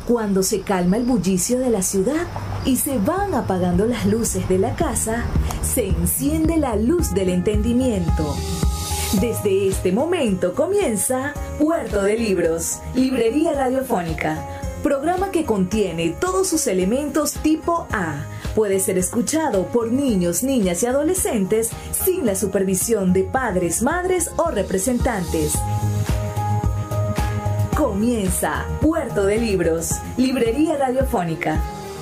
Cuando se calma el bullicio de la ciudad y se van apagando las luces de la casa, se enciende la luz del entendimiento. Desde este momento comienza Puerto de Libros, Librería Radiofónica, programa que contiene todos sus elementos tipo A. Puede ser escuchado por niños, niñas y adolescentes sin la supervisión de padres, madres o representantes. Comienza Puerto de Libros, Librería Radiofónica.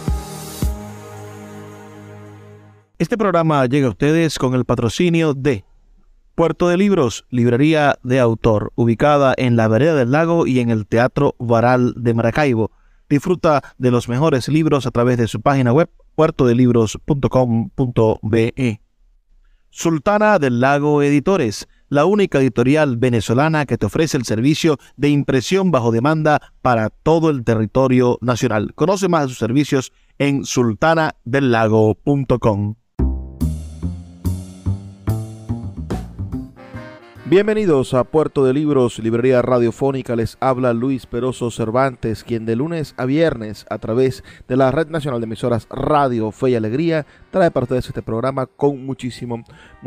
Este programa llega a ustedes con el patrocinio de Puerto de Libros, librería de autor, ubicada en la Vereda del Lago y en el Teatro Varal de Maracaibo. Disfruta de los mejores libros a través de su página web, puertodelibros.com.be. Sultana del Lago Editores, la única editorial venezolana que te ofrece el servicio de impresión bajo demanda para todo el territorio nacional. Conoce más de sus servicios en sultanadelago.com. Bienvenidos a Puerto de Libros, Librería Radiofónica. Les habla Luis Peroso Cervantes, quien de lunes a viernes, a través de la Red Nacional de Emisoras Radio Fe y Alegría, trae para ustedes este programa con muchísimo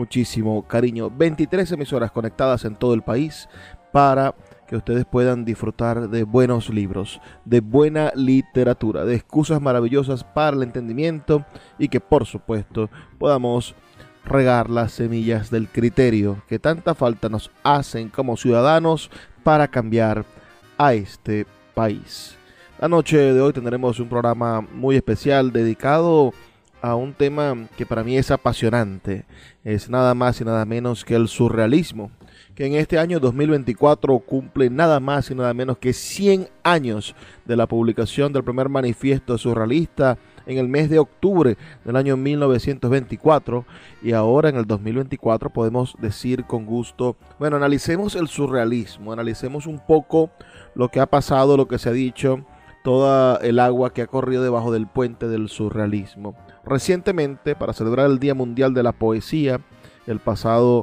cariño. 23 emisoras conectadas en todo el país para que ustedes puedan disfrutar de buenos libros, de buena literatura, de excusas maravillosas para el entendimiento y que, por supuesto, podamos regar las semillas del criterio que tanta falta nos hacen como ciudadanos para cambiar a este país. La noche de hoy tendremos un programa muy especial dedicado a un tema que para mí es apasionante. Es nada más y nada menos que el surrealismo, que en este año 2024 cumple nada más y nada menos que 100 años de la publicación del primer manifiesto surrealista en el mes de octubre del año 1924, y ahora en el 2024 podemos decir con gusto, bueno, analicemos el surrealismo, analicemos un poco lo que ha pasado, lo que se ha dicho, toda el agua que ha corrido debajo del puente del surrealismo. Recientemente, para celebrar el Día Mundial de la Poesía, el pasado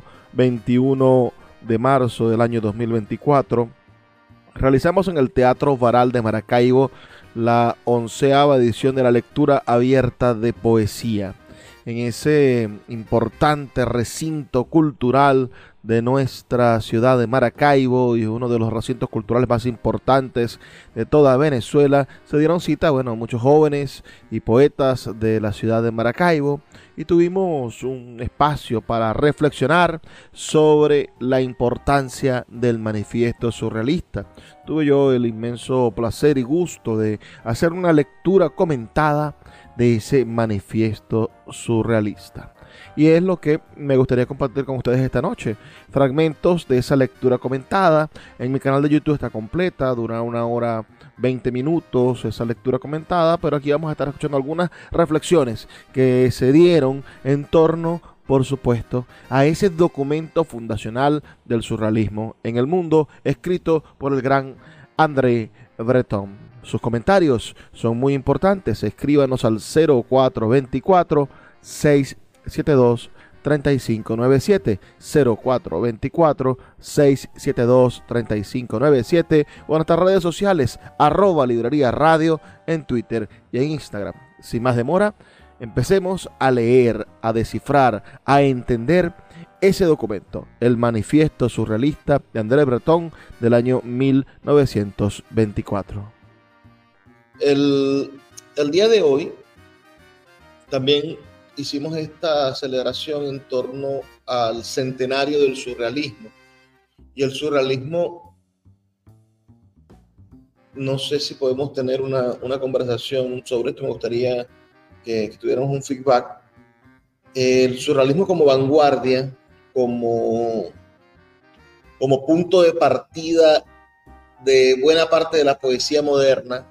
21 de marzo del año 2024, realizamos en el Teatro Varal de Maracaibo la 11ª edición de la lectura abierta de poesía. En ese importante recinto cultural de nuestra ciudad de Maracaibo, y uno de los recintos culturales más importantes de toda Venezuela, se dieron cita, muchos jóvenes y poetas de la ciudad de Maracaibo, y tuvimos un espacio para reflexionar sobre la importancia del manifiesto surrealista. Tuve yo el inmenso placer y gusto de hacer una lectura comentada de ese manifiesto surrealista. Y es lo que me gustaría compartir con ustedes esta noche. Fragmentos de esa lectura comentada. En mi canal de YouTube está completa, dura 1 hora 20 minutos esa lectura comentada, pero aquí vamos a estar escuchando algunas reflexiones que se dieron en torno, por supuesto, a ese documento fundacional del surrealismo en el mundo, escrito por el gran André Breton. Sus comentarios son muy importantes. Escríbanos al 0424 672 3597, 0424 672 3597, o en nuestras redes sociales @librería radio en Twitter y en Instagram. Sin más demora, empecemos a leer, a descifrar, a entender ese documento, el manifiesto surrealista de André Breton del año 1924. El día de hoy también hicimos esta celebración en torno al centenario del surrealismo. Y el surrealismo, no sé si podemos tener una conversación sobre esto. Me gustaría que tuviéramos un feedback. El surrealismo como vanguardia, como punto de partida de buena parte de la poesía moderna,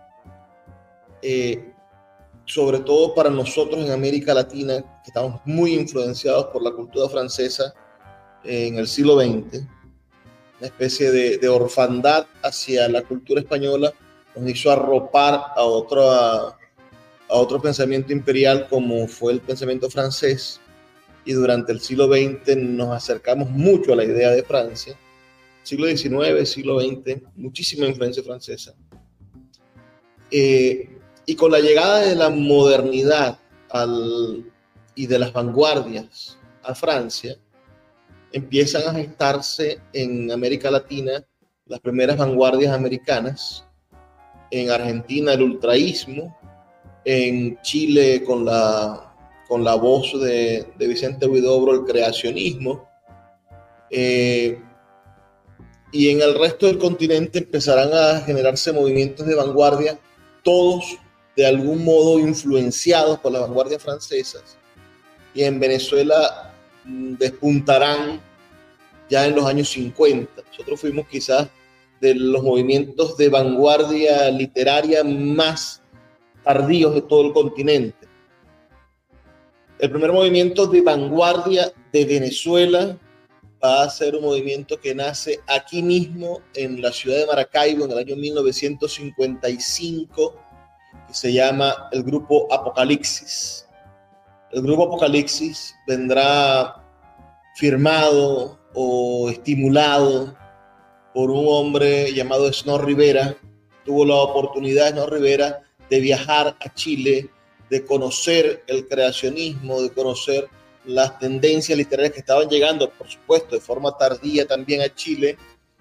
sobre todo para nosotros en América Latina, que estamos muy influenciados por la cultura francesa en el siglo XX, una especie de orfandad hacia la cultura española nos hizo arropar a otro pensamiento imperial como fue el pensamiento francés, y durante el siglo XX nos acercamos mucho a la idea de Francia. Siglo XIX, siglo XX, muchísima influencia francesa. Y con la llegada de la modernidad y de las vanguardias a Francia, empiezan a gestarse en América Latina las primeras vanguardias americanas, en Argentina el ultraísmo, en Chile con la voz de Vicente Huidobro el creacionismo, y en el resto del continente empezarán a generarse movimientos de vanguardia, todos de algún modo influenciados por las vanguardias francesas, y en Venezuela despuntarán ya en los años 50. Nosotros fuimos quizás de los movimientos de vanguardia literaria más tardíos de todo el continente. El primer movimiento de vanguardia de Venezuela va a ser un movimiento que nace aquí mismo en la ciudad de Maracaibo en el año 1955, que se llama el Grupo Apocalipsis. El Grupo Apocalipsis vendrá firmado o estimulado por un hombre llamado Snow Rivera. Tuvo la oportunidad Snow Rivera de viajar a Chile, de conocer el creacionismo, de conocer las tendencias literarias que estaban llegando, por supuesto, de forma tardía también a Chile,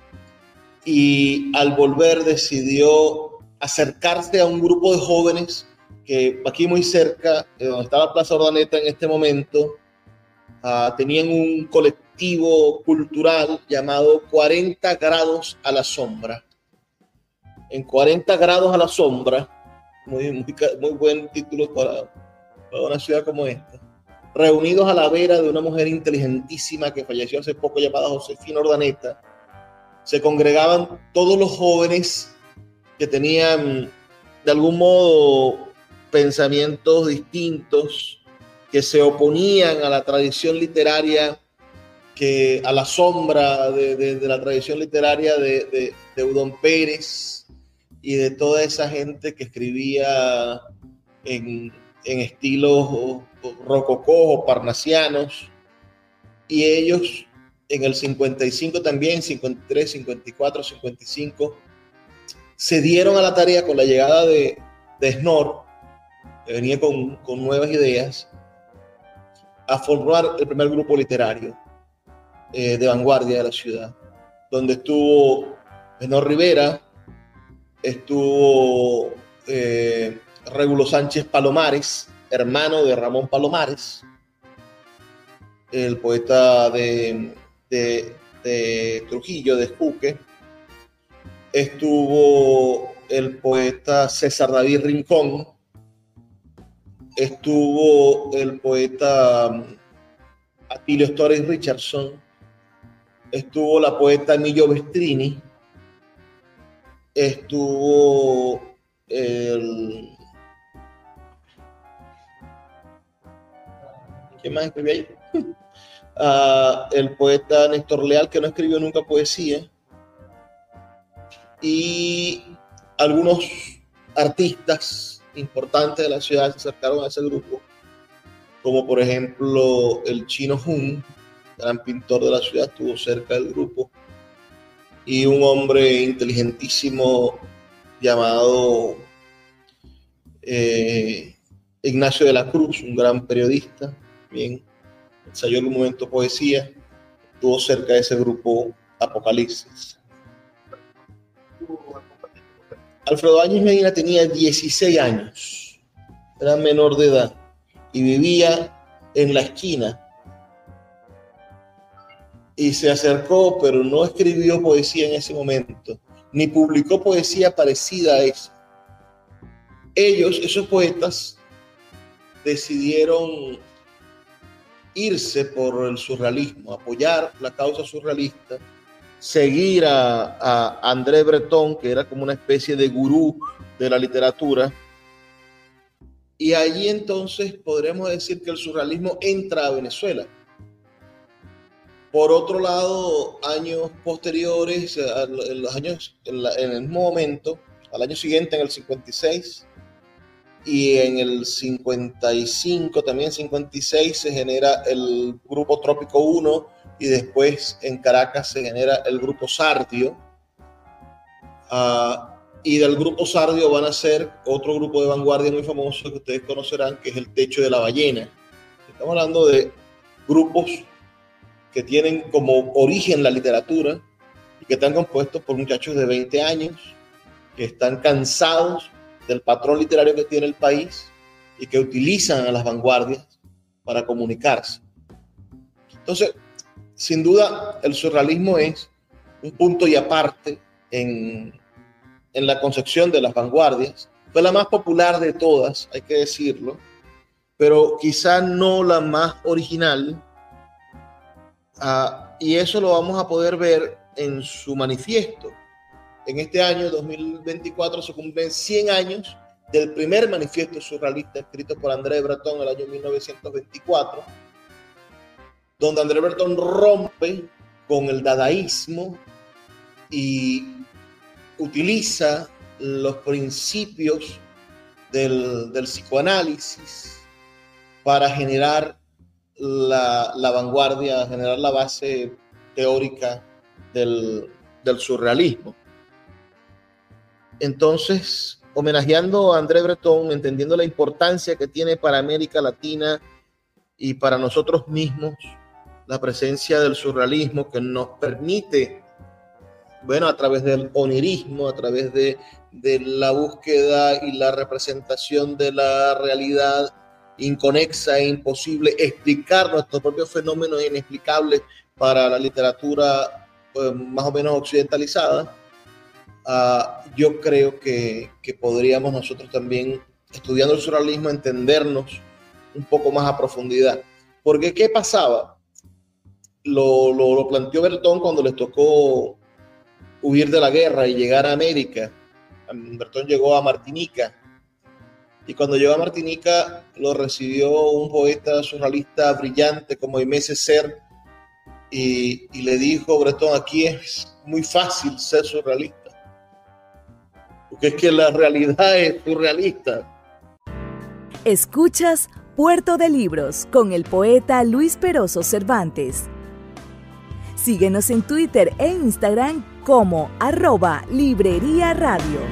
y al volver decidió acercarse a un grupo de jóvenes que aquí muy cerca, donde estaba Plaza Urdaneta en este momento, tenían un colectivo cultural llamado 40 grados a la sombra. En 40 grados a la sombra, muy buen título para una ciudad como esta, reunidos a la vera de una mujer inteligentísima que falleció hace poco llamada Josefina Urdaneta, se congregaban todos los jóvenes que tenían de algún modo pensamientos distintos, que se oponían a la tradición literaria, a la sombra de la tradición literaria de Eudón Pérez y de toda esa gente que escribía en estilos rococó o parnasianos, y ellos en el 55 también, 53, 54, 55, se dieron a la tarea con la llegada de Snow, que venía con nuevas ideas, a formar el primer grupo literario de vanguardia de la ciudad, donde estuvo Snow Rivera, estuvo Regulo Sánchez Palomares, hermano de Ramón Palomares, el poeta de Trujillo, de Espuque. Estuvo el poeta César David Rincón, estuvo el poeta Atilio Storey Richardson, estuvo la poeta Emilio Bestrini, estuvo ¿quién más escribió ahí? El poeta Néstor Leal, que no escribió nunca poesía, y algunos artistas importantes de la ciudad se acercaron a ese grupo, como por ejemplo el Chino Hun, gran pintor de la ciudad, estuvo cerca del grupo, y un hombre inteligentísimo llamado Ignacio de la Cruz, un gran periodista, bien, ensayó en un momento poesía, estuvo cerca de ese grupo Apocalipsis. Alfredo Áñez Medina tenía 16 años, era menor de edad y vivía en la esquina, y se acercó, pero no escribió poesía en ese momento, ni publicó poesía parecida a esa. Ellos, esos poetas, decidieron irse por el surrealismo, apoyar la causa surrealista, seguir a André Breton, que era como una especie de gurú de la literatura, y allí entonces podremos decir que el surrealismo entra a Venezuela. Por otro lado, años posteriores, en el mismo momento, al año siguiente, en el 56, y en el 55, también 56, se genera el Grupo Trópico 1, y después en Caracas se genera el Grupo Sardio. Y del grupo Sardio van a ser otro grupo de vanguardia muy famoso que ustedes conocerán, que es el Techo de la Ballena. Estamos hablando de grupos que tienen como origen la literatura y que están compuestos por muchachos de 20 años que están cansados del patrón literario que tiene el país y que utilizan a las vanguardias para comunicarse. Entonces, sin duda, el surrealismo es un punto y aparte en la concepción de las vanguardias. Fue la más popular de todas, hay que decirlo, pero quizá no la más original. Y eso lo vamos a poder ver en su manifiesto. En este año 2024 se cumplen 100 años del primer manifiesto surrealista escrito por André Breton en el año 1924, donde André Breton rompe con el dadaísmo y utiliza los principios del psicoanálisis para generar la vanguardia, generar la base teórica del surrealismo. Entonces, homenajeando a André Breton, entendiendo la importancia que tiene para América Latina y para nosotros mismos la presencia del surrealismo, que nos permite, bueno, a través del onirismo, a través de la búsqueda y la representación de la realidad inconexa e imposible, explicar nuestros propios fenómenos inexplicables para la literatura más o menos occidentalizada. Yo creo que podríamos nosotros también, estudiando el surrealismo, entendernos un poco más a profundidad. Porque ¿qué pasaba? Lo planteó Breton cuando les tocó huir de la guerra y llegar a América. Breton llegó a Martinica, y cuando llegó a Martinica lo recibió un poeta surrealista brillante como Aimé Césaire, y le dijo: Breton, aquí es muy fácil ser surrealista, porque es que la realidad es surrealista. Escuchas Puerto de Libros con el poeta Luis Peroso Cervantes. Síguenos en Twitter e Instagram como @Librería Radio.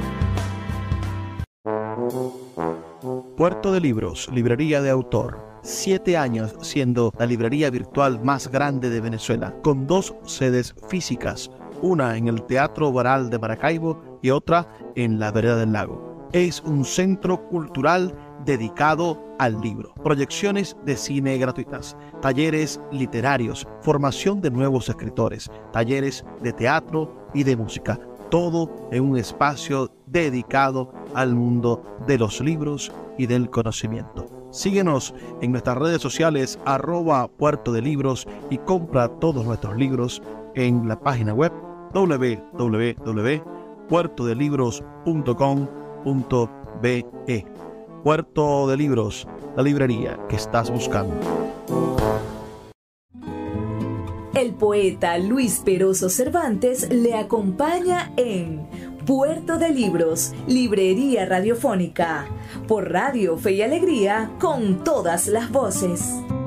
Puerto de Libros, librería de autor. 7 años siendo la librería virtual más grande de Venezuela, con 2 sedes físicas, una en el Teatro Baral de Maracaibo y otra en la Vereda del Lago. Es un centro cultural dedicado al libro, proyecciones de cine gratuitas, talleres literarios, formación de nuevos escritores, talleres de teatro y de música, todo en un espacio dedicado al mundo de los libros y del conocimiento. Síguenos en nuestras redes sociales @Puerto de Libros y compra todos nuestros libros en la página web www.puertodelibros.com.be. Puerto de Libros, la librería que estás buscando. El poeta Luis Peroso Cervantes le acompaña en Puerto de Libros, librería radiofónica, por Radio Fe y Alegría, con todas las voces.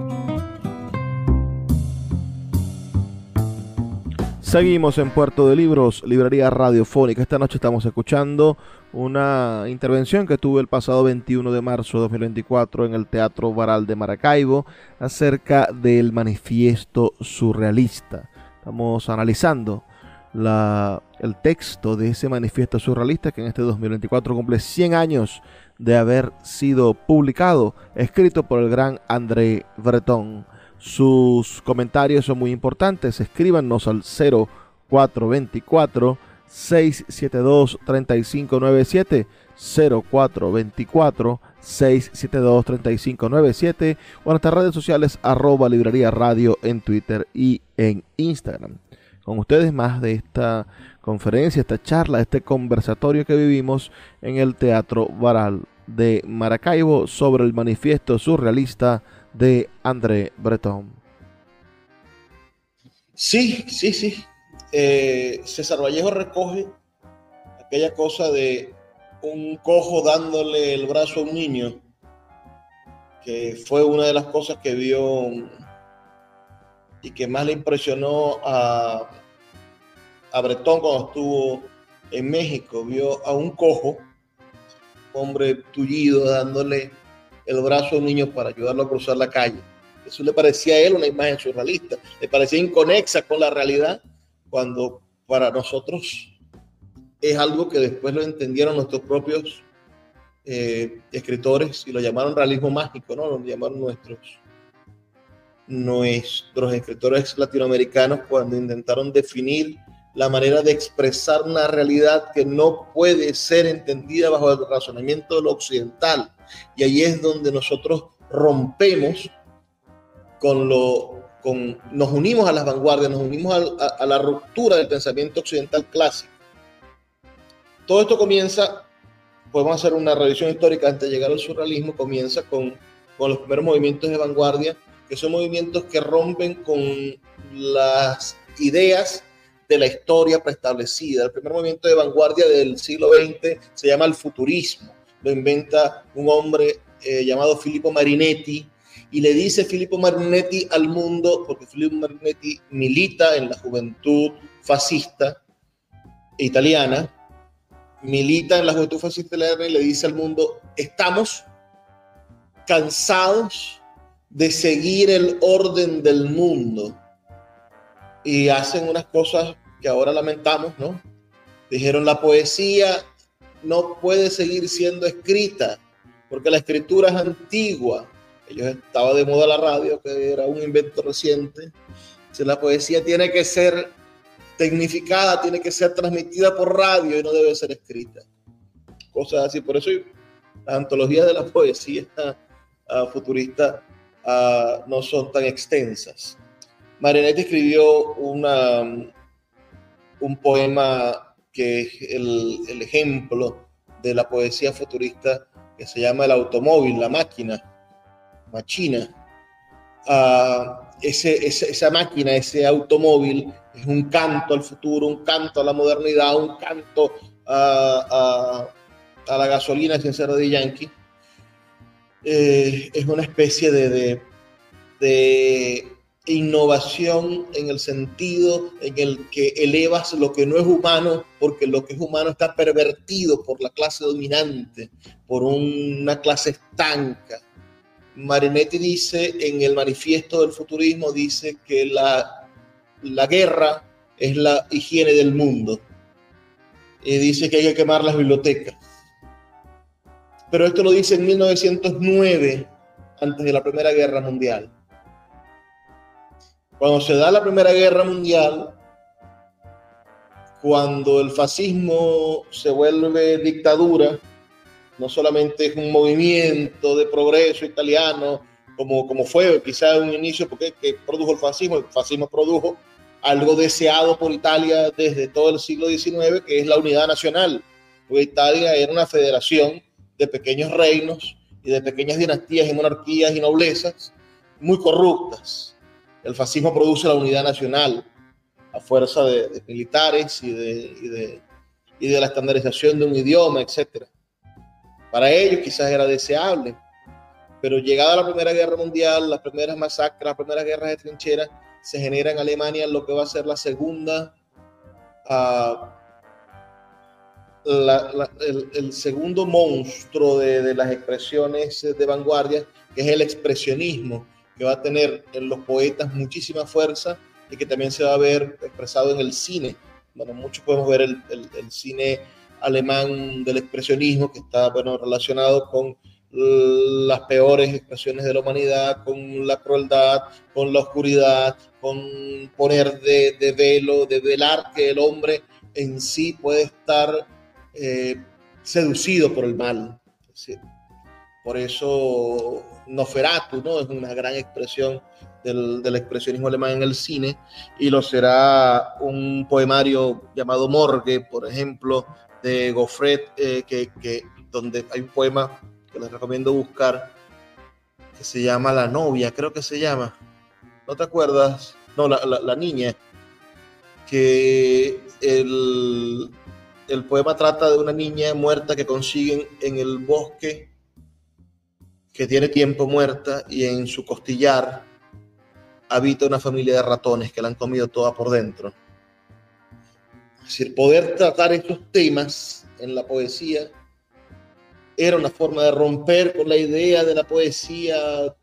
Seguimos en Puerto de Libros, librería radiofónica. Esta noche estamos escuchando una intervención que tuve el pasado 21 de marzo de 2024 en el Teatro Baral de Maracaibo acerca del manifiesto surrealista. Estamos analizando el texto de ese manifiesto surrealista que en este 2024 cumple 100 años de haber sido publicado, escrito por el gran André Breton. Sus comentarios son muy importantes. Escríbanos al 0424 672 3597, 0424 672 3597, o en nuestras redes sociales @Librería Radio en Twitter y en Instagram. Con ustedes más de esta conferencia, esta charla, este conversatorio que vivimos en el Teatro Baral de Maracaibo sobre el manifiesto surrealista de André Breton. Sí. César Vallejo recoge aquella cosa de un cojo dándole el brazo a un niño, que fue una de las cosas que vio y que más le impresionó a Breton cuando estuvo en México vio a un cojo, hombre tullido, dándole el brazo a un niño para ayudarlo a cruzar la calle. Eso le parecía a él una imagen surrealista, le parecía inconexa con la realidad, cuando para nosotros es algo que después lo entendieron nuestros propios escritores y lo llamaron realismo mágico, ¿no? Lo llamaron nuestros escritores latinoamericanos cuando intentaron definir la manera de expresar una realidad que no puede ser entendida bajo el razonamiento de lo occidental. Y ahí es donde nosotros rompemos nos unimos a las vanguardias, nos unimos a la ruptura del pensamiento occidental clásico. Todo esto comienza, podemos hacer una revisión histórica antes de llegar al surrealismo, comienza con los primeros movimientos de vanguardia, que son movimientos que rompen con las ideas de la historia preestablecida. El primer movimiento de vanguardia del siglo XX se llama el futurismo. Lo inventa un hombre llamado Filippo Marinetti, y le dice Filippo Marinetti al mundo, porque Filippo Marinetti milita en la juventud fascista italiana, y le dice al mundo: estamos cansados de seguir el orden del mundo. Y hacen unas cosas que ahora lamentamos, ¿no? Dijeron: la poesía no puede seguir siendo escrita porque la escritura es antigua. Estaba de moda la radio, que era un invento reciente. Entonces, la poesía tiene que ser tecnificada, tiene que ser transmitida por radio y no debe ser escrita. Cosas así. Por eso las antologías de la poesía futurista no son tan extensas. Marinetti escribió un poema que es el ejemplo de la poesía futurista, que se llama El automóvil, la máquina. Esa máquina, ese automóvil, es un canto al futuro, un canto a la modernidad, un canto a la gasolina sin ser de Yankee. Es una especie de innovación en el sentido en el que elevas lo que no es humano, porque lo que es humano está pervertido por la clase dominante, por una clase estanca. Marinetti dice en el manifiesto del futurismo, dice que la guerra es la higiene del mundo, y dice que hay que quemar las bibliotecas. Pero esto lo dice en 1909, antes de la Primera Guerra Mundial. Cuando se da la Primera Guerra Mundial, cuando el fascismo se vuelve dictadura, no solamente es un movimiento de progreso italiano, como fue quizá un inicio, porque que produjo el fascismo produjo algo deseado por Italia desde todo el siglo XIX, que es la unidad nacional, porque Italia era una federación de pequeños reinos y de pequeñas dinastías y monarquías y noblezas muy corruptas. El fascismo produce la unidad nacional a fuerza de militares y de la estandarización de un idioma, etc. Para ellos quizás era deseable, pero llegada la Primera Guerra Mundial, las primeras masacres, las primeras guerras de trincheras, se genera en Alemania lo que va a ser la segunda, el segundo monstruo de las expresiones de vanguardia, que es el expresionismo, que va a tener en los poetas muchísima fuerza y que también se va a ver expresado en el cine. Bueno, muchos podemos ver el cine alemán del expresionismo, que está relacionado con las peores expresiones de la humanidad, con la crueldad, con la oscuridad, con poner de velo, de velar que el hombre en sí puede estar seducido por el mal. Es decir, por eso Nosferatu, ¿no?, es una gran expresión del expresionismo alemán en el cine, y lo será un poemario llamado Morgue, por ejemplo, de Goffret, donde hay un poema que les recomiendo buscar, que se llama La novia, creo que se llama. ¿No te acuerdas? No, la niña. Que el poema trata de una niña muerta que consiguen en el bosque, que tiene tiempo muerta, y en su costillar habita una familia de ratones que la han comido toda por dentro. Es decir, poder tratar estos temas en la poesía era una forma de romper con la idea de la poesía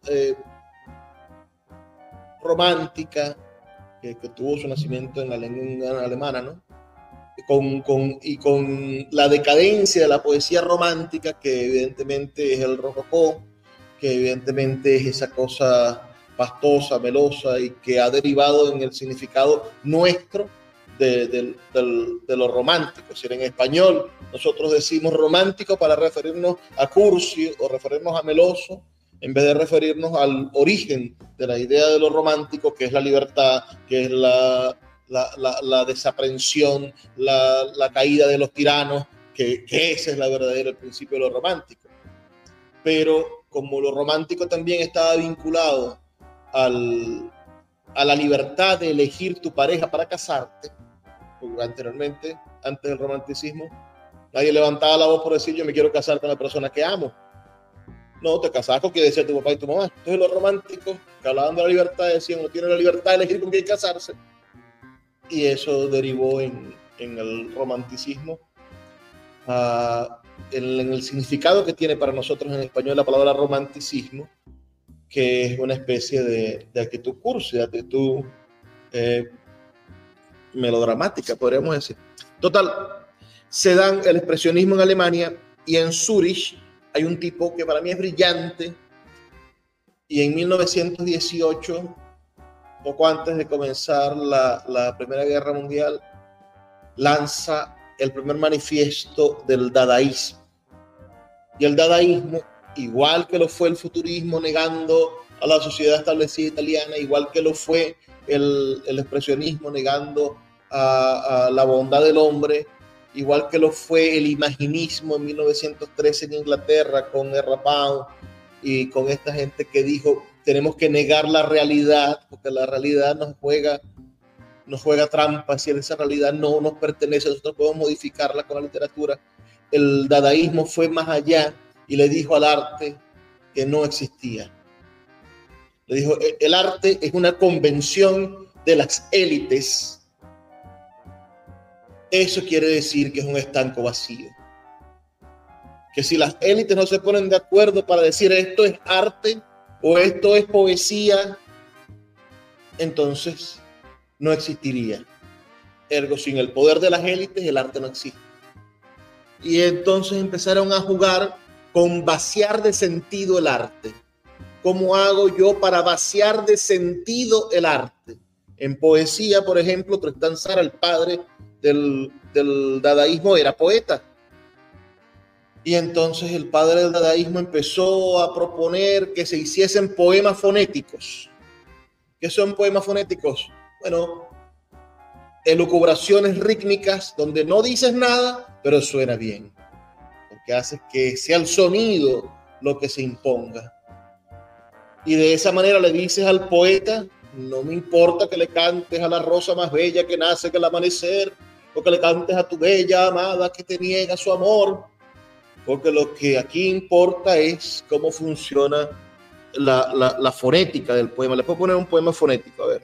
romántica que tuvo su nacimiento en la lengua alemana, ¿no? Y con la decadencia de la poesía romántica, que evidentemente es el rococó, que evidentemente es esa cosa pastosa, melosa, y que ha derivado en el significado nuestro de lo romántico. Es decir, en español nosotros decimos romántico para referirnos a cursi o referirnos a meloso, en vez de referirnos al origen de la idea de lo romántico, que es la libertad, que es la desaprensión, la caída de los tiranos, que ese es el principio de lo romántico. Pero como lo romántico también estaba vinculado a la libertad de elegir tu pareja para casarte, porque anteriormente, antes del romanticismo, nadie levantaba la voz por decir yo me quiero casar con la persona que amo. No, te casabas con quien decía tu papá y tu mamá. Entonces los románticos, que hablaban de la libertad, decían uno tiene la libertad de elegir con quién casarse. Y eso derivó en el romanticismo, en el significado que tiene para nosotros en español la palabra romanticismo, que es una especie de actitud cursi, de actitud melodramática, podríamos decir. Total, se dan el expresionismo en Alemania, y en Zúrich hay un tipo que para mí es brillante, y en 1918, poco antes de comenzar la Primera Guerra Mundial, lanza el primer manifiesto del dadaísmo. Y el dadaísmo, igual que lo fue el futurismo negando a la sociedad establecida italiana, igual que lo fue el expresionismo negando a la bondad del hombre, igual que lo fue el imaginismo en 1913 en Inglaterra con R. Pound y con esta gente que dijo tenemos que negar la realidad porque la realidad nos juega trampas y esa realidad no nos pertenece, nosotros podemos modificarla con la literatura. El dadaísmo fue más allá y le dijo al arte que no existía. Le dijo, el arte es una convención de las élites. Eso quiere decir que es un estanco vacío. Que si las élites no se ponen de acuerdo para decir esto es arte o esto es poesía, entonces no existiría. Ergo, sin el poder de las élites, el arte no existe. Y entonces empezaron a jugar con vaciar de sentido el arte. ¿Cómo hago yo para vaciar de sentido el arte? En poesía, por ejemplo, Tristán Tzara, el padre del dadaísmo, era poeta. Y entonces el padre del dadaísmo empezó a proponer que se hiciesen poemas fonéticos. ¿Qué son poemas fonéticos? Bueno, elucubraciones rítmicas donde no dices nada, pero suena bien. Porque hace que sea el sonido lo que se imponga. Y de esa manera le dices al poeta, no me importa que le cantes a la rosa más bella que nace que el amanecer, o que le cantes a tu bella amada que te niega su amor, porque lo que aquí importa es cómo funciona la fonética del poema. Le puedo poner un poema fonético, a ver.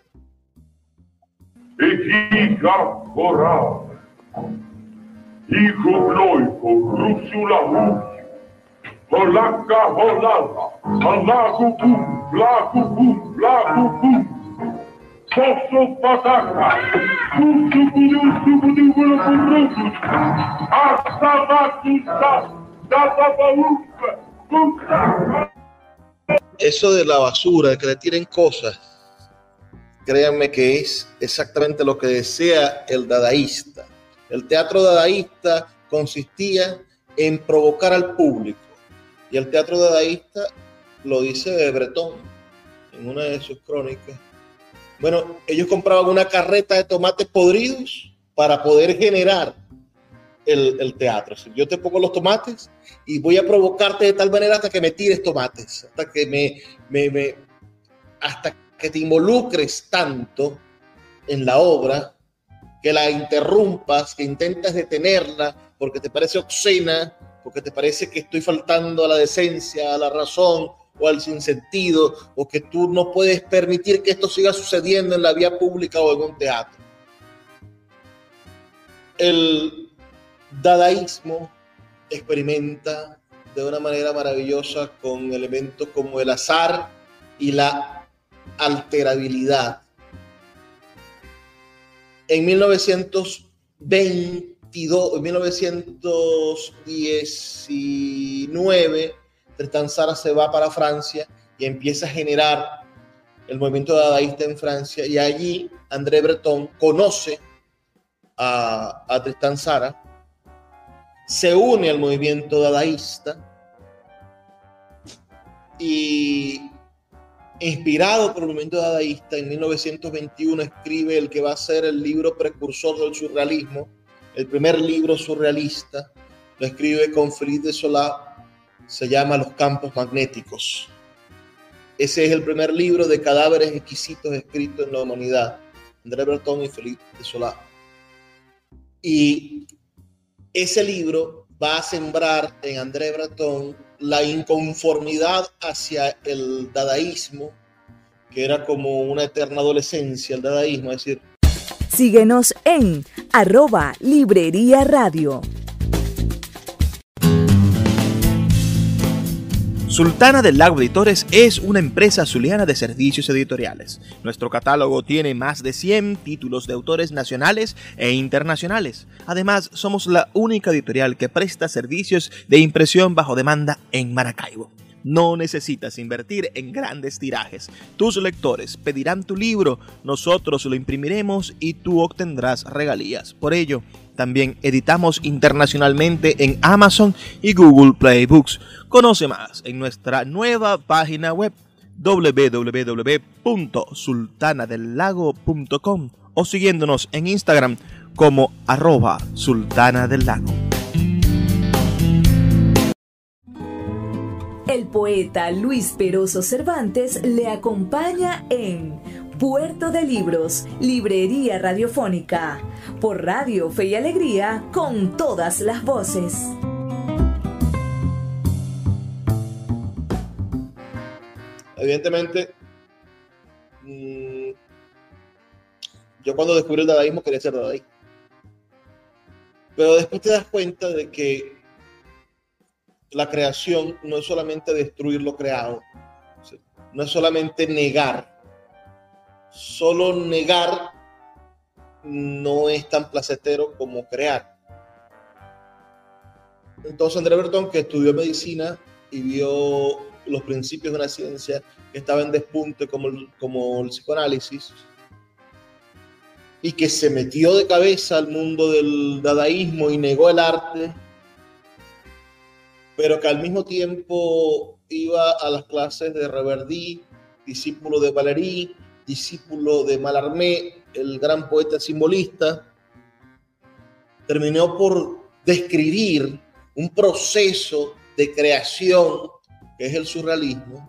Eso de la basura, de que le tiren cosas, créanme que es exactamente lo que desea el dadaísta. El teatro dadaísta consistía en provocar al público. Y el teatro dadaísta lo dice Breton en una de sus crónicas. Bueno, ellos compraban una carreta de tomates podridos para poder generar el teatro. Yo te pongo los tomates y voy a provocarte de tal manera hasta que me tires tomates, hasta que hasta que te involucres tanto en la obra, que la interrumpas, que intentas detenerla porque te parece obscena, porque te parece que estoy faltando a la decencia, a la razón o al sinsentido, o que tú no puedes permitir que esto siga sucediendo en la vía pública o en un teatro. El dadaísmo experimenta de una manera maravillosa con elementos como el azar y la alterabilidad. En 1919, Tristan Tzara se va para Francia y empieza a generar el movimiento dadaísta en Francia, y allí André Breton conoce a Tristan Tzara, se une al movimiento dadaísta y, inspirado por el movimiento dadaísta, en 1921 escribe el que va a ser el libro precursor del surrealismo, el primer libro surrealista. Lo escribe con Philippe Dessolats, se llama Los campos magnéticos. Ese es el primer libro de cadáveres exquisitos escrito en la humanidad, André Breton y Philippe Dessolats. Y ese libro va a sembrar en André Breton la inconformidad hacia el dadaísmo, que era como una eterna adolescencia, el dadaísmo, es decir. Síguenos en @Librería Radio. Sultana del Lago Editores es una empresa zuliana de servicios editoriales. Nuestro catálogo tiene más de 100 títulos de autores nacionales e internacionales. Además, somos la única editorial que presta servicios de impresión bajo demanda en Maracaibo. No necesitas invertir en grandes tirajes. Tus lectores pedirán tu libro, nosotros lo imprimiremos y tú obtendrás regalías. Por ello, también editamos internacionalmente en Amazon y Google Play Books. Conoce más en nuestra nueva página web www.sultanadelago.com o siguiéndonos en Instagram como @sultanadelago. El poeta Luis Peroso Cervantes le acompaña en Puerto de Libros, Librería Radiofónica, por Radio Fe y Alegría, con todas las voces. Evidentemente, yo cuando descubrí el dadaísmo quería ser dadaísta. Pero después te das cuenta de que la creación no es solamente destruir lo creado, no es solamente negar. Solo negar no es tan placentero como crear. Entonces André Breton, que estudió medicina y vio los principios de una ciencia que estaba en despunte como el psicoanálisis, y que se metió de cabeza al mundo del dadaísmo y negó el arte, pero que al mismo tiempo iba a las clases de Reverdy, discípulo de Valéry, discípulo de Mallarmé, el gran poeta simbolista, terminó por describir un proceso de creación que es el surrealismo,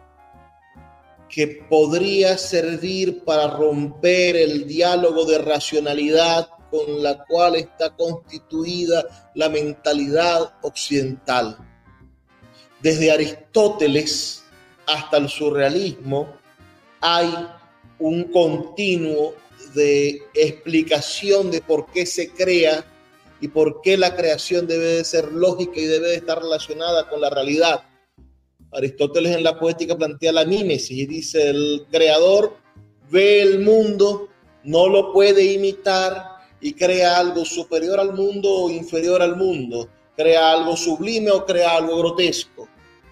que podría servir para romper el diálogo de racionalidad con la cual está constituida la mentalidad occidental. Desde Aristóteles hasta el surrealismo hay un continuo de explicación de por qué se crea y por qué la creación debe de ser lógica y debe de estar relacionada con la realidad. Aristóteles en la Poética plantea la mímesis y dice: el creador ve el mundo, no lo puede imitar y crea algo superior al mundo o inferior al mundo, crea algo sublime o crea algo grotesco.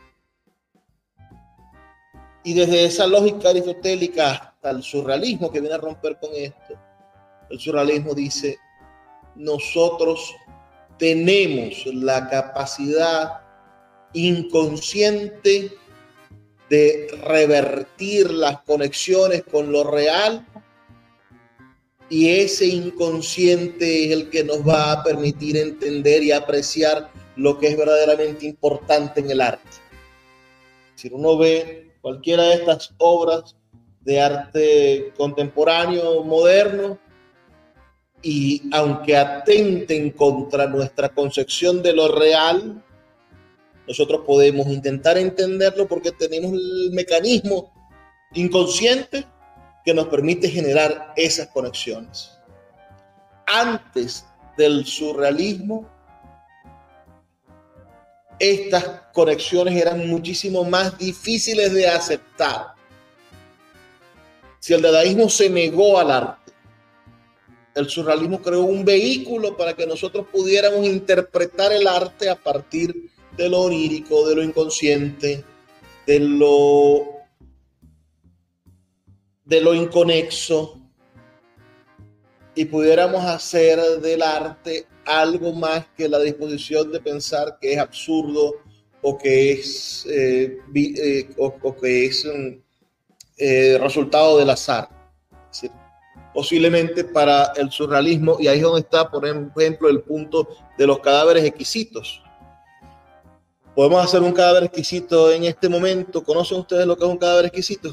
Y desde esa lógica aristotélica hasta el surrealismo, que viene a romper con esto, el surrealismo dice: nosotros tenemos la capacidad inconsciente de revertir las conexiones con lo real, y ese inconsciente es el que nos va a permitir entender y apreciar lo que es verdaderamente importante en el arte. Si uno ve cualquiera de estas obras de arte contemporáneo, moderno, y aunque atenten contra nuestra concepción de lo real, nosotros podemos intentar entenderlo porque tenemos el mecanismo inconsciente que nos permite generar esas conexiones. Antes del surrealismo, estas conexiones eran muchísimo más difíciles de aceptar. Si el dadaísmo se negó al arte, el surrealismo creó un vehículo para que nosotros pudiéramos interpretar el arte a partir de lo onírico, de lo inconsciente, de lo inconexo, y pudiéramos hacer del arte algo más que la disposición de pensar que es absurdo o que es, resultado del azar. Es decir, posiblemente para el surrealismo, y ahí es donde está, por ejemplo, el punto de los cadáveres exquisitos. Podemos hacer un cadáver exquisito en este momento. ¿Conocen ustedes lo que es un cadáver exquisito?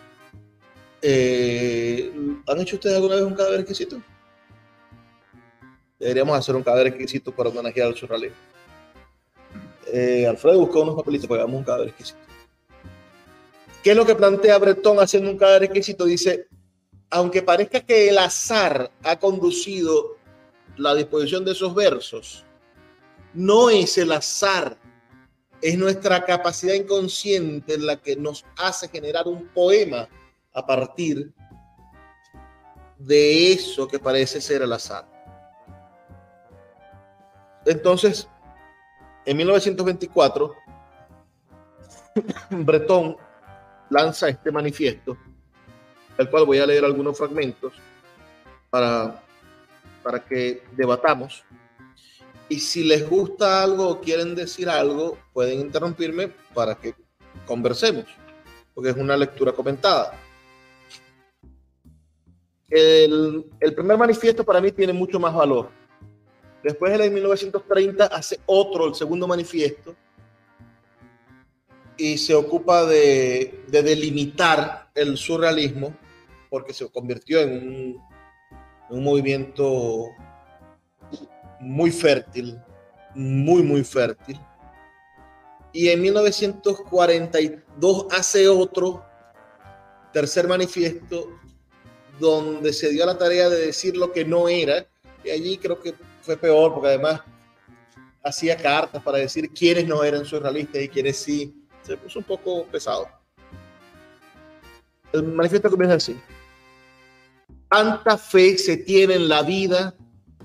¿Han hecho ustedes alguna vez un cadáver exquisito? Deberíamos hacer un cadáver exquisito para homenajear al surrealismo. Alfredo buscó unos papelitos para que hagamos un cadáver exquisito. ¿Qué es lo que plantea Breton haciendo un cadáver exquisito? Dice, aunque parezca que el azar ha conducido la disposición de esos versos, no es el azar, es nuestra capacidad inconsciente la que nos hace generar un poema a partir de eso que parece ser el azar. Entonces, en 1924, Breton lanza este manifiesto, del cual voy a leer algunos fragmentos para que debatamos. Y si les gusta algo o quieren decir algo, pueden interrumpirme para que conversemos, porque es una lectura comentada. El primer manifiesto para mí tiene mucho más valor. Después, él en 1930 hace otro, el segundo manifiesto, y se ocupa de delimitar el surrealismo, porque se convirtió en un movimiento muy fértil, muy fértil. Y en 1942 hace otro, tercer manifiesto, donde se dio a la tarea de decir lo que no era, y allí creo que fue peor, porque además hacía cartas para decir quiénes no eran surrealistas y quiénes sí. Se puso un poco pesado. El manifiesto comienza así: tanta fe se tiene en la vida,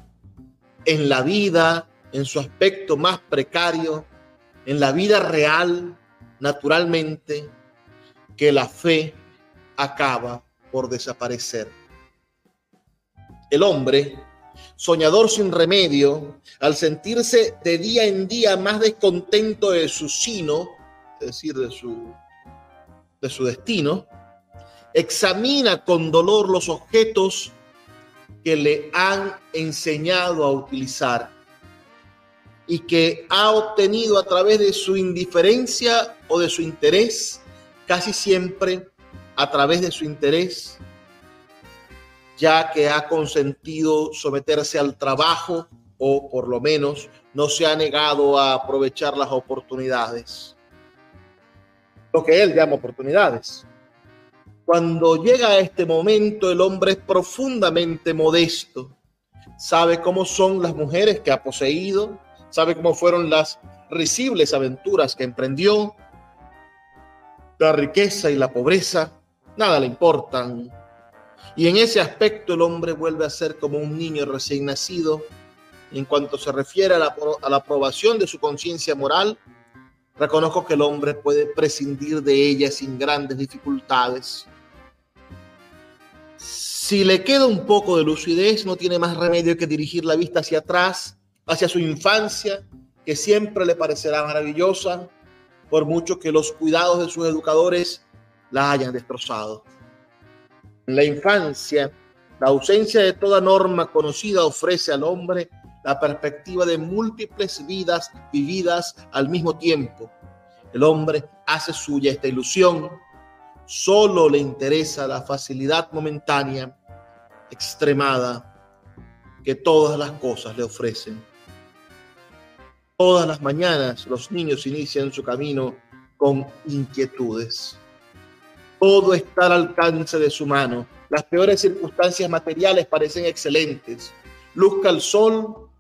en su aspecto más precario, en la vida real, naturalmente, que la fe acaba por desaparecer. El hombre, soñador sin remedio, al sentirse de día en día más descontento de su sino, es decir, de su destino, examina con dolor los objetos que le han enseñado a utilizar y que ha obtenido a través de su indiferencia o de su interés, casi siempre a través de su interés, ya que ha consentido someterse al trabajo o por lo menos no se ha negado a aprovechar las oportunidades. Lo que él llama oportunidades. Cuando llega a este momento, el hombre es profundamente modesto. Sabe cómo son las mujeres que ha poseído, sabe cómo fueron las risibles aventuras que emprendió. La riqueza y la pobreza, nada le importan. Y en ese aspecto el hombre vuelve a ser como un niño recién nacido. En cuanto se refiere a la aprobación de su conciencia moral, reconozco que el hombre puede prescindir de ella sin grandes dificultades. Si le queda un poco de lucidez, no tiene más remedio que dirigir la vista hacia atrás, hacia su infancia, que siempre le parecerá maravillosa, por mucho que los cuidados de sus educadores la hayan destrozado. En la infancia, la ausencia de toda norma conocida ofrece al hombre la perspectiva de múltiples vidas vividas al mismo tiempo. El hombre hace suya esta ilusión. Solo le interesa la facilidad momentánea, extremada, que todas las cosas le ofrecen. Todas las mañanas los niños inician su camino con inquietudes. Todo está al alcance de su mano. Las peores circunstancias materiales parecen excelentes. Luzca el sol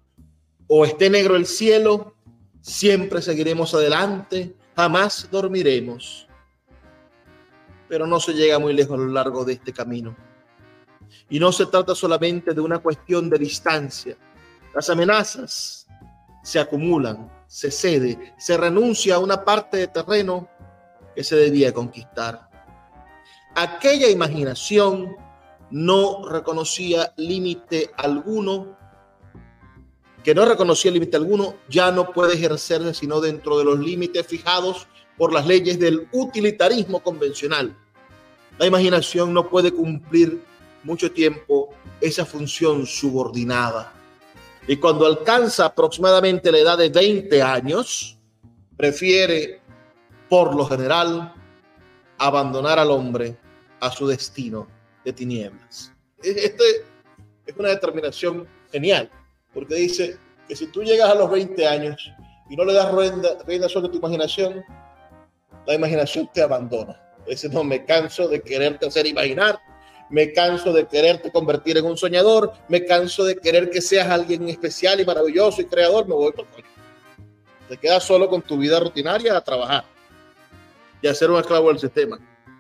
o esté negro el cielo, siempre seguiremos adelante, jamás dormiremos. Pero no se llega muy lejos a lo largo de este camino. Y no se trata solamente de una cuestión de distancia. Las amenazas se acumulan, se cede, se renuncia a una parte de terreno que se debía conquistar. Aquella imaginación no reconocía límite alguno, ya no puede ejercerse sino dentro de los límites fijados por las leyes del utilitarismo convencional. La imaginación no puede cumplir mucho tiempo esa función subordinada. Y cuando alcanza aproximadamente la edad de 20 años, prefiere, por lo general, abandonar al hombre a su destino de tinieblas. Esta es una determinación genial, porque dice que si tú llegas a los 20 años y no le das rienda suelta a tu imaginación, la imaginación te abandona. Dice, no, me canso de quererte hacer imaginar, me canso de quererte convertir en un soñador, me canso de querer que seas alguien especial y maravilloso y creador, me voy por coño. Te quedas solo con tu vida rutinaria a trabajar y a ser un esclavo del sistema.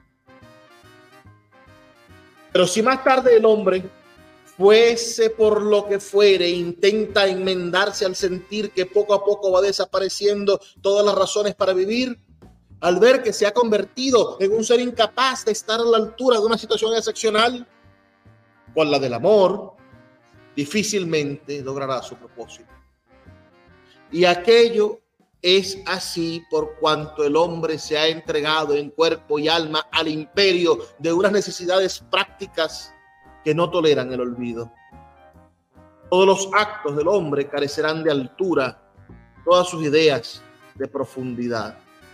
Pero si más tarde el hombre, fuese por lo que fuere, intenta enmendarse al sentir que poco a poco va desapareciendo todas las razones para vivir, al ver que se ha convertido en un ser incapaz de estar a la altura de una situación excepcional, cual la del amor, difícilmente logrará su propósito. Y aquello es así por cuanto el hombre se ha entregado en cuerpo y alma al imperio de unas necesidades prácticas que no toleran el olvido. Todos los actos del hombre carecerán de altura, todas sus ideas de profundidad.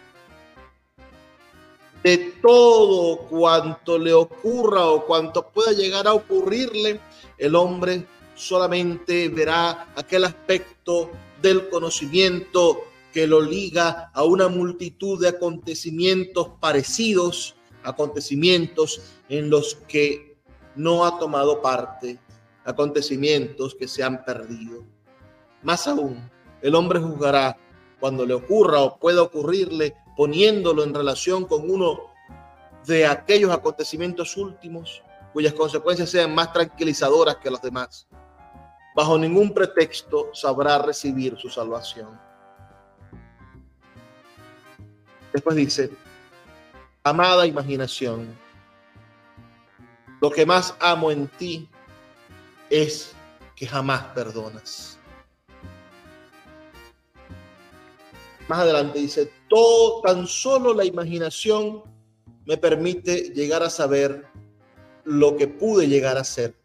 De todo cuanto le ocurra o cuanto pueda llegar a ocurrirle, el hombre solamente verá aquel aspecto del conocimiento que lo liga a una multitud de acontecimientos parecidos, acontecimientos en los que no ha tomado parte, acontecimientos que se han perdido. Más aún, el hombre juzgará cuando le ocurra o pueda ocurrirle, poniéndolo en relación con uno de aquellos acontecimientos últimos, cuyas consecuencias sean más tranquilizadoras que los demás. Bajo ningún pretexto sabrá recibir su salvación. Después dice, amada imaginación, lo que más amo en ti es que jamás perdonas. Más adelante dice, tan solo la imaginación me permite llegar a saber lo que pude llegar a ser.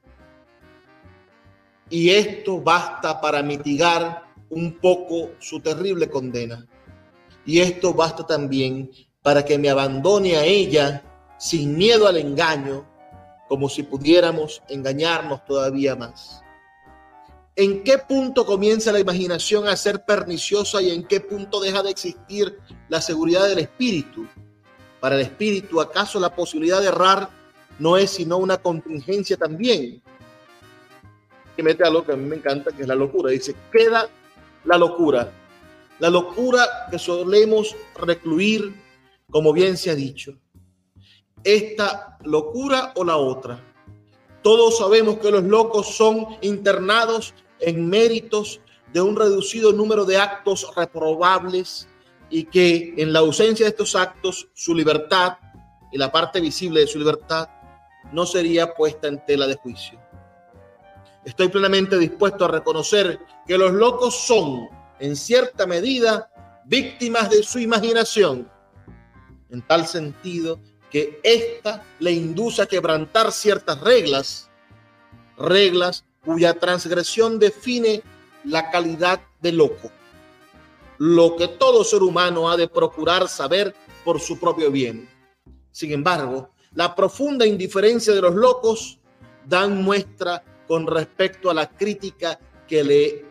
Y esto basta para mitigar un poco su terrible condena. Y esto basta también para que me abandone a ella sin miedo al engaño, como si pudiéramos engañarnos todavía más. ¿En qué punto comienza la imaginación a ser perniciosa y en qué punto deja de existir la seguridad del espíritu? Para el espíritu, ¿acaso la posibilidad de errar no es sino una contingencia también? Y mete algo que a mí me encanta, que es la locura. Dice, queda la locura que solemos recluir, como bien se ha dicho. Esta locura o la otra. Todos sabemos que los locos son internados en méritos de un reducido número de actos reprobables y que en la ausencia de estos actos, su libertad y la parte visible de su libertad no sería puesta en tela de juicio. Estoy plenamente dispuesto a reconocer que los locos son, en cierta medida, víctimas de su imaginación, en tal sentido que ésta le induce a quebrantar ciertas reglas cuya transgresión define la calidad de loco, lo que todo ser humano ha de procurar saber por su propio bien. Sin embargo, la profunda indiferencia de los locos dan muestra con respecto a la crítica que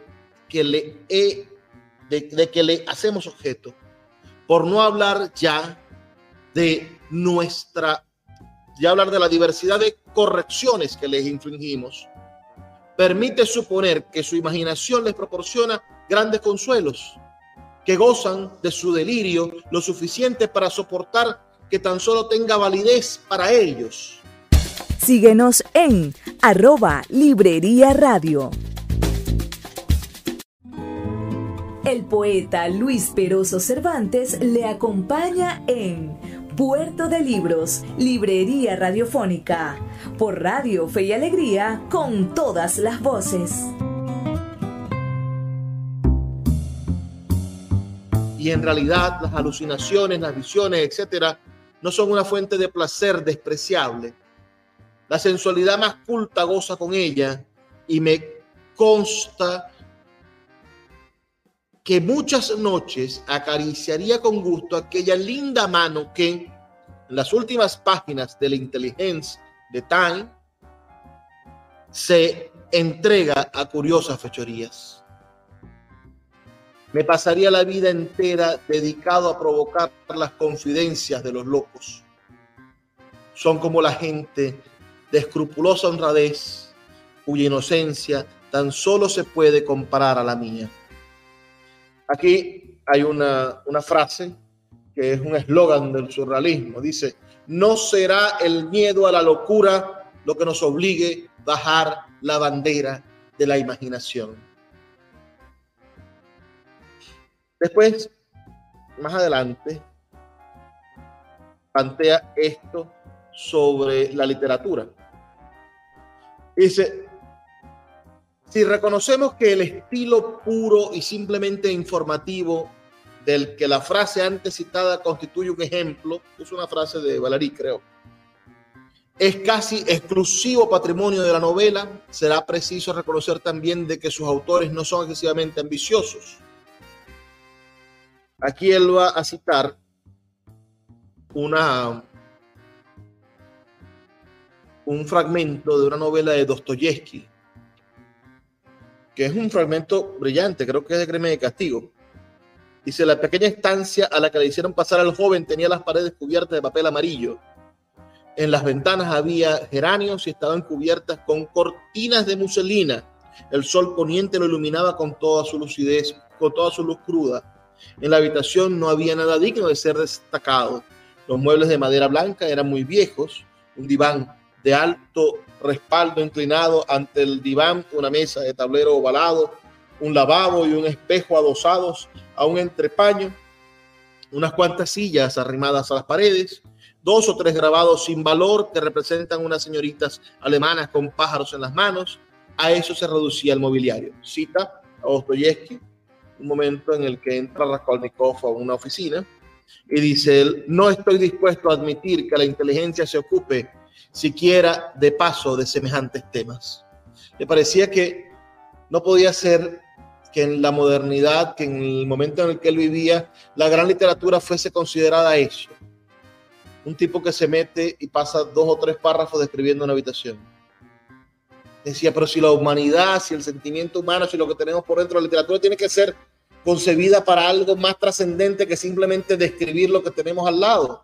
le hacemos objeto, por no hablar ya de la diversidad de correcciones que les infligimos, permite suponer que su imaginación les proporciona grandes consuelos, que gozan de su delirio lo suficiente para soportar que tan solo tenga validez para ellos. Síguenos en @Librería Radio. El poeta Luis Peroso Cervantes le acompaña en Puerto de Libros, Librería Radiofónica, por Radio Fe y Alegría, con todas las voces. Y en realidad las alucinaciones, las visiones, etcétera, no son una fuente de placer despreciable. La sensualidad más culta goza con ella, y me consta que muchas noches acariciaría con gusto aquella linda mano que en las últimas páginas de la Intelligence de Time se entrega a curiosas fechorías. Me pasaría la vida entera dedicado a provocar las confidencias de los locos. Son como la gente de escrupulosa honradez, cuya inocencia tan solo se puede comparar a la mía. Aquí hay una frase que es un eslogan del surrealismo. Dice: no será el miedo a la locura lo que nos obligue a bajar la bandera de la imaginación. Después, más adelante, plantea esto sobre la literatura. Dice: si reconocemos que el estilo puro y simplemente informativo del que la frase antes citada constituye un ejemplo, es una frase de Valéry, creo, es casi exclusivo patrimonio de la novela, será preciso reconocer también de que sus autores no son excesivamente ambiciosos. Aquí él va a citar un fragmento de una novela de Dostoyevsky, que es un fragmento brillante, creo que es de Crimen y Castigo. Dice: la pequeña estancia a la que le hicieron pasar al joven tenía las paredes cubiertas de papel amarillo. En las ventanas había geranios y estaban cubiertas con cortinas de muselina. El sol poniente lo iluminaba con toda su lucidez, con toda su luz cruda. En la habitación no había nada digno de ser destacado. Los muebles de madera blanca eran muy viejos. Un diván de alto respaldo inclinado ante el diván, una mesa de tablero ovalado, un lavabo y un espejo adosados a un entrepaño, unas cuantas sillas arrimadas a las paredes, 2 o 3 grabados sin valor que representan unas señoritas alemanas con pájaros en las manos. A eso se reducía el mobiliario. Cita a Dostoyevsky, un momento en el que entra Raskolnikov a una oficina y dice él: no estoy dispuesto a admitir que la inteligencia se ocupe siquiera de paso de semejantes temas. Le parecía que no podía ser que en la modernidad, que en el momento en el que él vivía, la gran literatura fuese considerada eso. Un tipo que se mete y pasa 2 o 3 párrafos describiendo una habitación. Decía: pero si la humanidad, si el sentimiento humano, si lo que tenemos por dentro, la literatura tiene que ser concebida para algo más trascendente que simplemente describir lo que tenemos al lado.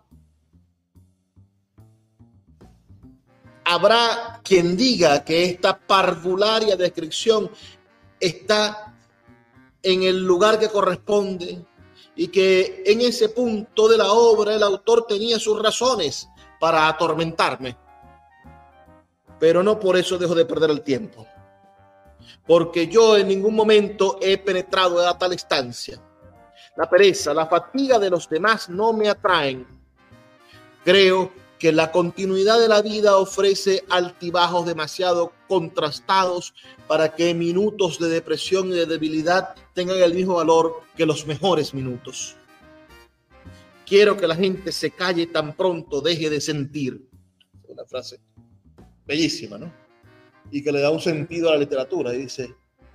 Habrá quien diga que esta parvularia descripción está en el lugar que corresponde y que en ese punto de la obra el autor tenía sus razones para atormentarme. Pero no por eso dejo de perder el tiempo, porque yo en ningún momento he penetrado a tal estancia. La pereza, la fatiga de los demás no me atraen. Creo que la continuidad de la vida ofrece altibajos demasiado contrastados para que minutos de depresión y de debilidad tengan el mismo valor que los mejores minutos. Quiero que la gente se calle tan pronto deje de sentir. Una frase bellísima, ¿no? Y que le da un sentido a la literatura. Y dice: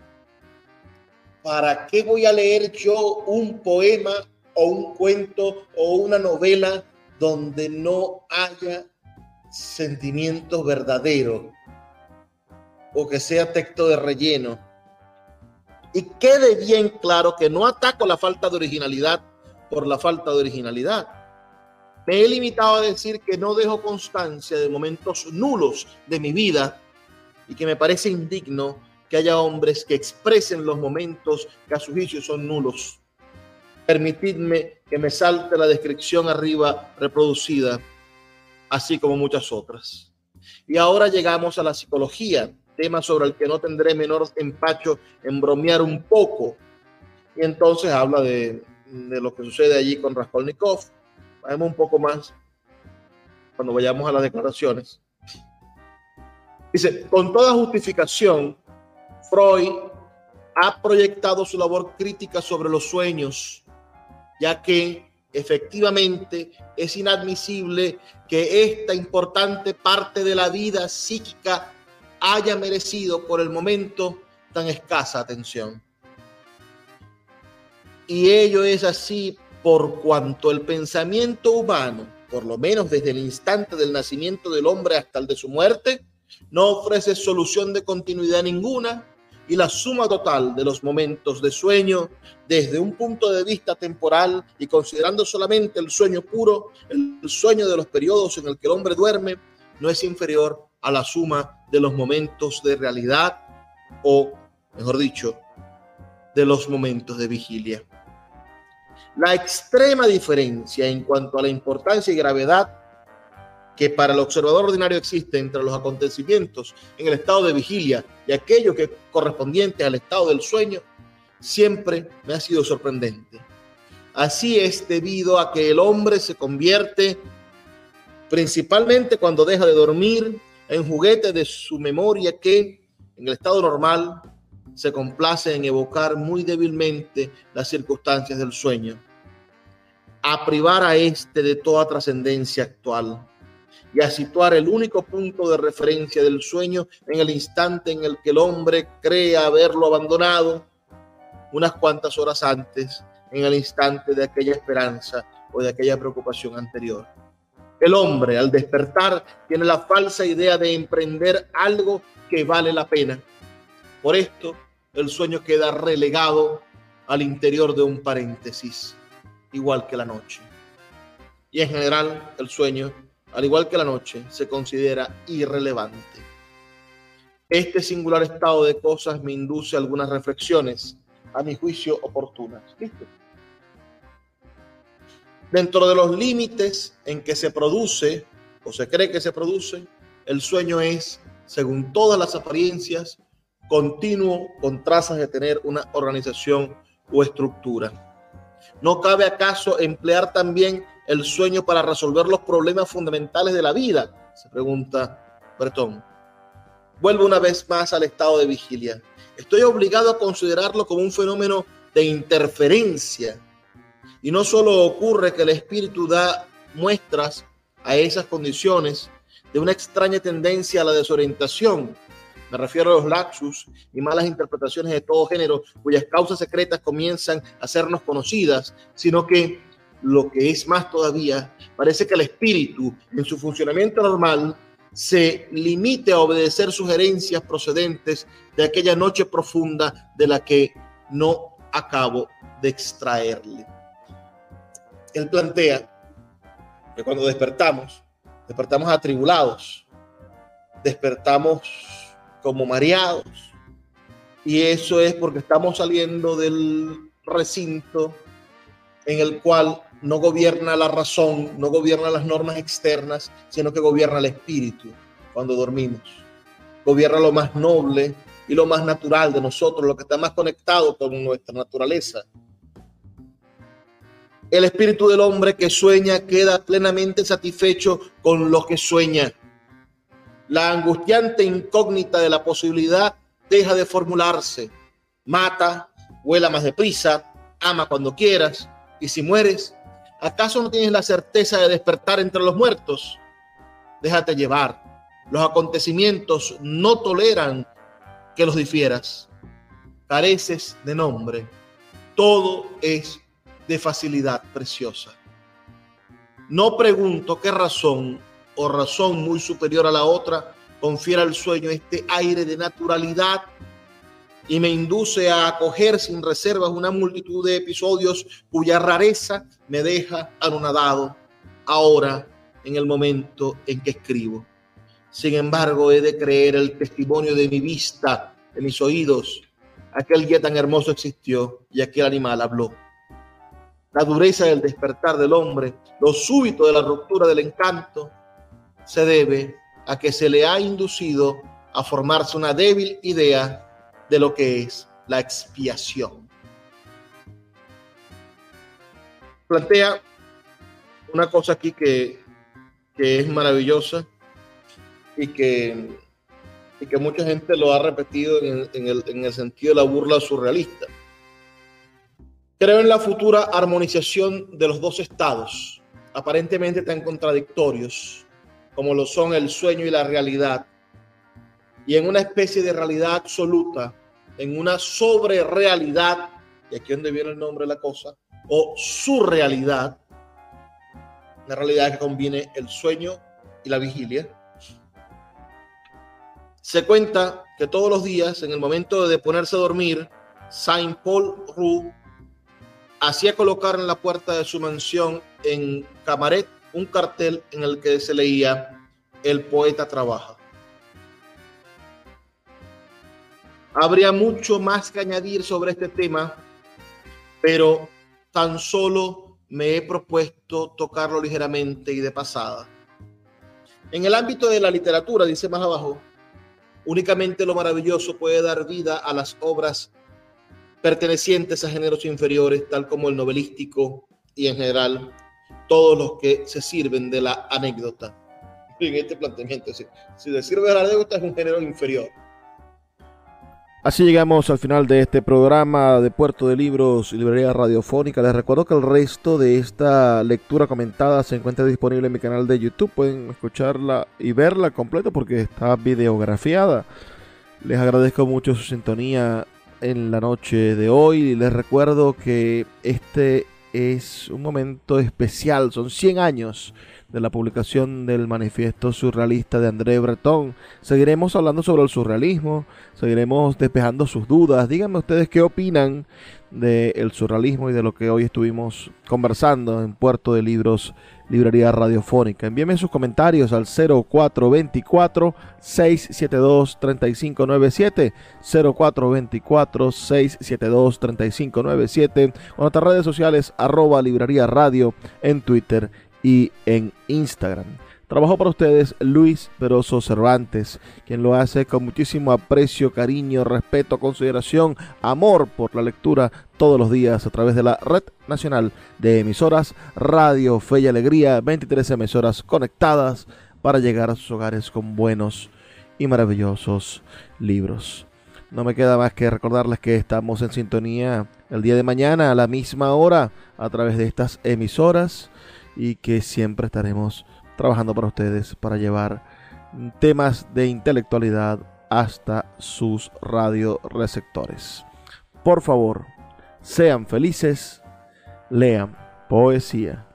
¿para qué voy a leer yo un poema o un cuento o una novela donde no haya sentimientos verdaderos o que sea texto de relleno? Y quede bien claro que no ataco la falta de originalidad por la falta de originalidad. Me he limitado a decir que no dejo constancia de momentos nulos de mi vida y que me parece indigno que haya hombres que expresen los momentos que a su juicio son nulos. Permitidme que me salte la descripción arriba reproducida, así como muchas otras. Y ahora llegamos a la psicología, tema sobre el que no tendré menor empacho en bromear un poco. Y entonces habla de lo que sucede allí con Raskolnikov. Vamos un poco más cuando vayamos a las declaraciones. Dice, con toda justificación, Freud ha proyectado su labor crítica sobre los sueños, ya que efectivamente es inadmisible que esta importante parte de la vida psíquica haya merecido por el momento tan escasa atención. Y ello es así por cuanto el pensamiento humano, por lo menos desde el instante del nacimiento del hombre hasta el de su muerte, no ofrece solución de continuidad ninguna, y la suma total de los momentos de sueño, desde un punto de vista temporal y considerando solamente el sueño puro, el sueño de los periodos en el que el hombre duerme, no es inferior a la suma de los momentos de realidad, o, mejor dicho, de los momentos de vigilia. La extrema diferencia en cuanto a la importancia y gravedad que para el observador ordinario existe entre los acontecimientos en el estado de vigilia y aquello que correspondiente al estado del sueño, siempre me ha sido sorprendente. Así es debido a que el hombre se convierte, principalmente cuando deja de dormir, en juguete de su memoria que, en el estado normal, se complace en evocar muy débilmente las circunstancias del sueño, a privar a éste de toda trascendencia actual y a situar el único punto de referencia del sueño en el instante en el que el hombre cree haberlo abandonado unas cuantas horas antes, en el instante de aquella esperanza o de aquella preocupación anterior. El hombre, al despertar, tiene la falsa idea de emprender algo que vale la pena. Por esto, el sueño queda relegado al interior de un paréntesis, igual que la noche. Y en general, el sueño, al igual que la noche, se considera irrelevante. Este singular estado de cosas me induce a algunas reflexiones, a mi juicio oportunas. ¿Listo? Dentro de los límites en que se produce, o se cree que se produce, el sueño es, según todas las apariencias, continuo con trazas de tener una organización o estructura. ¿No cabe acaso emplear también el sueño para resolver los problemas fundamentales de la vida?, se pregunta Breton. Vuelvo una vez más al estado de vigilia. Estoy obligado a considerarlo como un fenómeno de interferencia. Y no solo ocurre que el espíritu da muestras a esas condiciones de una extraña tendencia a la desorientación. Me refiero a los lapsus y malas interpretaciones de todo género, cuyas causas secretas comienzan a sernos conocidas, sino que, lo que es más todavía, parece que el espíritu, en su funcionamiento normal, se limite a obedecer sugerencias procedentes de aquella noche profunda de la que no acabo de extraerle. Él plantea que cuando despertamos atribulados, despertamos como mareados, y eso es porque estamos saliendo del recinto en el cual no gobierna la razón, no gobierna las normas externas, sino que gobierna el espíritu cuando dormimos. Gobierna lo más noble y lo más natural de nosotros, lo que está más conectado con nuestra naturaleza. El espíritu del hombre que sueña queda plenamente satisfecho con lo que sueña. La angustiante incógnita de la posibilidad deja de formularse. Mata, vuela más deprisa, ama cuando quieras, y si mueres, ¿acaso no tienes la certeza de despertar entre los muertos? Déjate llevar. Los acontecimientos no toleran que los difieras. Careces de nombre. Todo es de facilidad preciosa. No pregunto qué razón o razón muy superior a la otra confiere al sueño este aire de naturalidad y me induce a acoger sin reservas una multitud de episodios cuya rareza me deja anonadado ahora en el momento en que escribo. Sin embargo, he de creer el testimonio de mi vista de mis oídos, aquel día tan hermoso existió y aquel animal habló. La dureza del despertar del hombre, lo súbito de la ruptura del encanto, se debe a que se le ha inducido a formarse una débil idea de lo que es la expiación. Plantea una cosa aquí que es maravillosa y que mucha gente lo ha repetido en el sentido de la burla surrealista. Creo en la futura armonización de los dos estados, aparentemente tan contradictorios como lo son el sueño y la realidad, y en una especie de realidad absoluta, en una sobrerealidad, y aquí es donde viene el nombre de la cosa, o surrealidad, una realidad que combine el sueño y la vigilia. Se cuenta que todos los días, en el momento de ponerse a dormir, Saint Paul Roux hacía colocar en la puerta de su mansión en Camaret un cartel en el que se leía: "El poeta trabaja". Habría mucho más que añadir sobre este tema, pero tan solo me he propuesto tocarlo ligeramente y de pasada. En el ámbito de la literatura, dice más abajo, únicamente lo maravilloso puede dar vida a las obras pertenecientes a géneros inferiores, tal como el novelístico y en general todos los que se sirven de la anécdota. En este planteamiento, si se sirve de la anécdota, es un género inferior. Así llegamos al final de este programa de Puerto de Libros y Librería Radiofónica. Les recuerdo que el resto de esta lectura comentada se encuentra disponible en mi canal de YouTube. Pueden escucharla y verla completa porque está videografiada. Les agradezco mucho su sintonía en la noche de hoy. Les recuerdo que este es un momento especial. Son 100 años de la publicación del manifiesto surrealista de André Breton. Seguiremos hablando sobre el surrealismo, seguiremos despejando sus dudas. Díganme ustedes qué opinan del surrealismo y de lo que hoy estuvimos conversando en Puerto de Libros, Librería Radiofónica. Envíenme sus comentarios al 0424-672-3597, 0424-672-3597, o en nuestras redes sociales, @Librería Radio en Twitter y en Instagram. Trabajo para ustedes Luis Peroso Cervantes, quien lo hace con muchísimo aprecio, cariño, respeto, consideración, amor por la lectura todos los días a través de la Red Nacional de Emisoras Radio Fe y Alegría, 23 emisoras conectadas para llegar a sus hogares con buenos y maravillosos libros. No me queda más que recordarles que estamos en sintonía el día de mañana a la misma hora a través de estas emisoras y que siempre estaremos trabajando para ustedes para llevar temas de intelectualidad hasta sus radioreceptores. Por favor, sean felices, lean poesía.